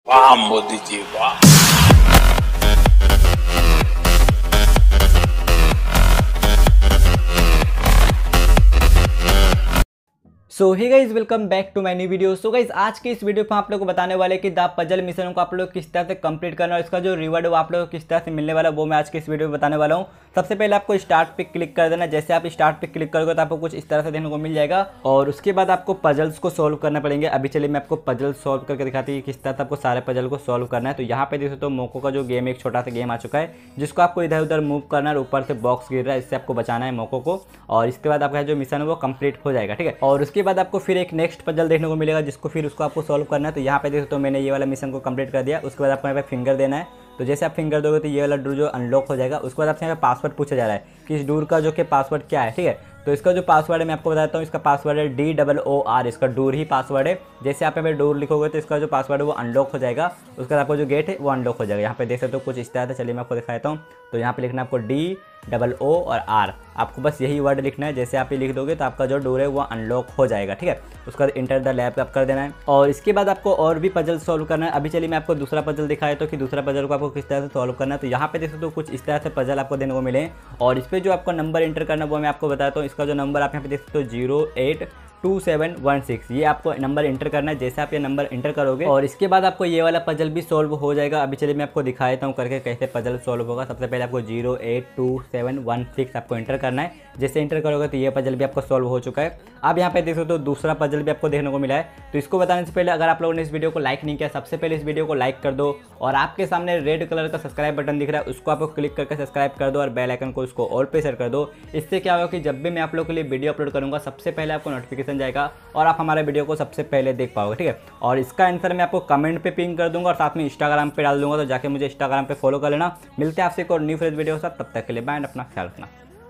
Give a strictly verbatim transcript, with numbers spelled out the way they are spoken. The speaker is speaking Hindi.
वाह मोदी जी वाह। So hey guys welcome back to my new video. So guys आज के इस वीडियो पे आप लोग को बताने वाले कि द पजल मिशन को आप लोग किस तरह से कंप्लीट करना है, इसका जो रिवॉर्ड है वो आप लोग को किस तरह से मिलने वाला है वो मैं आज के इस वीडियो में बताने वाला हूँ। सबसे पहले आपको स्टार्ट पे क्लिक कर देना। जैसे आप स्टार्ट पे क्लिक करोगे तो आपको कुछ इस तरह से देखने को मिल जाएगा और उसके बाद आपको पजल्स को सोल्व करना पड़ेंगे। अभी चलिए मैं आपको पजल सोल्व करके दिखाती हूँ किस तरह से आपको सारे पजल को सोल्व करना है। तो यहाँ पे देख सकते हो मोको का जो गेम एक छोटा सा गेम आ चुका है जिसको आपको इधर उधर मूव करना है। ऊपर से बॉक्स गिर रहा है, इससे आपको बचाना है मोको को और इसके बाद आपका जो मिशन है वो कंप्लीट हो जाएगा। ठीक है, और उसके बाद आपको फिर एक नेक्स्ट पजल देखने को मिलेगा जिसको फिर उसको आपको सोल्व करना है। तो यहाँ पे देख सकते हो मैंने ये वाला मिशन को कंप्लीट कर दिया। उसके बाद आपको यहाँ पे फिंगर देना है। तो जैसे आप फिंगर दोगे तो ये वाला डोर जो अनलॉक हो जाएगा। उसके बाद आपसे यहाँ पे पासवर्ड पूछा जा रहा है कि इस डोर का जो कि पासवर्ड क्या है। ठीक है, तो इसका जो पासवर्ड है मैं आपको बताता हूँ। इसका पासवर्ड है डी डबल ओ आर, इसका डोर ही पासवर्ड है। जैसे आप यहाँ पे डोर लिखोगे तो इसका जो पासवर्ड है वो अनलॉक हो जाएगा। उसके बाद आपको जो गेट है वो अनलॉक हो जाएगा। यहाँ पे देख सकते हो कुछ इस तरह से। चलिए मैं आपको दिखाता हूँ। तो यहाँ पे लिखना है आपको डी डबल ओ और आर, आपको बस यही वर्ड लिखना है। जैसे आप ये लिख दोगे तो आपका जो डोर है वो अनलॉक हो जाएगा। ठीक है, उसके बाद इंटर द लैब आप कर देना है और इसके बाद आपको और भी पजल सॉल्व करना है। अभी चलिए मैं आपको दूसरा पजल दिखाया तो कि दूसरा पजल को आपको किस तरह से सॉल्व करना है। तो यहाँ पे देख सकते हो कुछ इस तरह से पजल आपको देने को मिले और इस पर जो आपका नंबर इंटर करना है वो मैं आपको बताता हूँ। इसका जो नंबर आप यहाँ पे देख सकते हो zero eight two seven one six, ये आपको नंबर इंटर करना है। जैसे आप ये नंबर इंटर करोगे और इसके बाद आपको ये वाला पजल भी सॉल्व हो जाएगा। अभी चलिए मैं आपको दिखा देता हूँ करके कैसे पजल सॉल्व होगा। सबसे पहले आपको zero eight two seven one six आपको इंटर करना है। जैसे इंटर करोगे तो ये पजल भी आपको सॉल्व हो चुका है। अब यहाँ पे देख सकते हो दूसरा पजल भी आपको देखने को मिला है। तो इसको बताने से पहले अगर आप लोगों ने इस वीडियो को लाइक नहीं किया, सबसे पहले इस वीडियो को लाइक कर दो और आपके सामने रेड कलर का सब्सक्राइब बटन दिख रहा है उसको आपको क्लिक करके सब्सक्राइब कर दो और बेल आइकन को उसको ऑल पे सेट कर दो। इससे क्या होगा कि जब भी मैं आप लोगों के लिए वीडियो अपलोड करूँगा सबसे पहले आपको नोटिफिकेशन जाएगा और आप हमारे वीडियो को सबसे पहले देख पाओगे। ठीक है, और इसका आंसर मैं आपको कमेंट पे पिन कर दूंगा और साथ में इंस्टाग्राम पे डाल दूंगा। तो जाके मुझे इंस्टाग्राम पे फॉलो कर लेना। मिलते हैं आपसे एक और न्यू फ्रेश वीडियो के साथ, तब तक के लिए बाय, अपना ख्याल रखना।